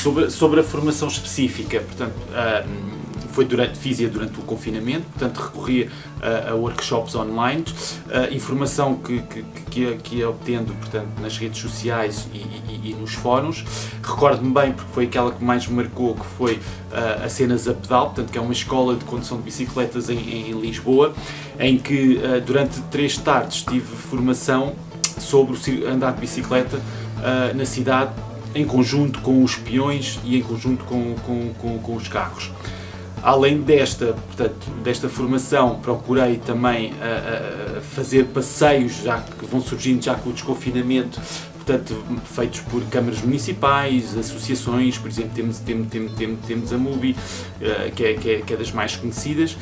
sobre a formação específica, portanto, fiz-a durante o confinamento, portanto recorri a workshops online, informação que ia obtendo, portanto, nas redes sociais e nos fóruns. Recordo-me bem, porque foi aquela que mais me marcou, que foi a Cenas a Pedal, portanto, que é uma escola de condução de bicicletas em Lisboa, em que durante 3 tardes tive formação sobre andar de bicicleta na cidade, em conjunto com os peões e em conjunto com os carros. Além desta formação, procurei também fazer passeios, já que vão surgindo já com o desconfinamento, portanto, feitos por câmaras municipais, associações, por exemplo, temos a MUBI, que é das mais conhecidas.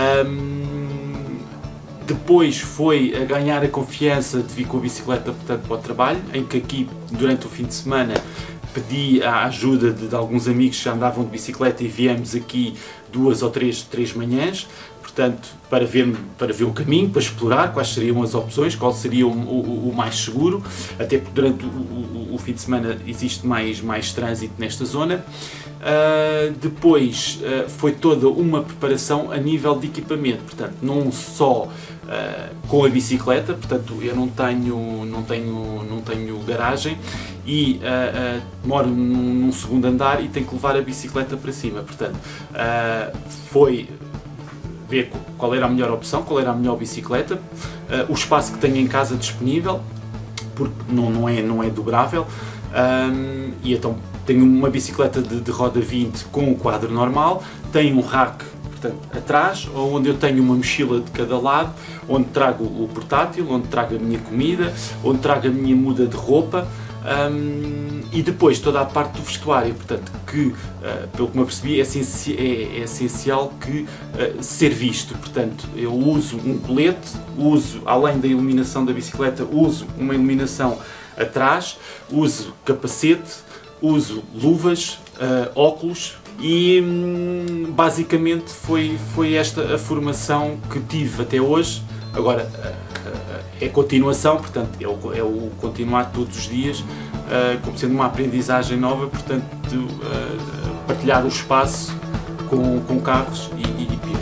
Depois foi a ganhar a confiança de vir com a bicicleta, portanto, para o trabalho, em que aqui, durante o fim de semana, pedi a ajuda de alguns amigos que já andavam de bicicleta e viemos aqui 2 ou 3 manhãs, portanto, para ver o caminho, para explorar quais seriam as opções, qual seria o mais seguro, até porque durante o fim de semana existe mais trânsito nesta zona. Depois foi toda uma preparação a nível de equipamento, portanto, não só com a bicicleta, portanto, eu não tenho garagem e moro num segundo andar e tenho que levar a bicicleta para cima, portanto, foi ver qual era a melhor opção, qual era a melhor bicicleta, o espaço que tenho em casa disponível, porque não é dobrável, e então tenho uma bicicleta de roda 20 com o quadro normal, tenho um rack, portanto, atrás, onde eu tenho uma mochila de cada lado, onde trago o portátil, onde trago a minha comida, onde trago a minha muda de roupa, e depois toda a parte do vestuário, portanto, que, pelo que me apercebi, é essencial que ser visto, portanto, eu uso um colete, além da iluminação da bicicleta, uso uma iluminação atrás, uso capacete, uso luvas, óculos e basicamente foi esta a formação que tive até hoje. Agora é continuação, portanto é o continuar todos os dias, como sendo uma aprendizagem nova, portanto partilhar o espaço com carros e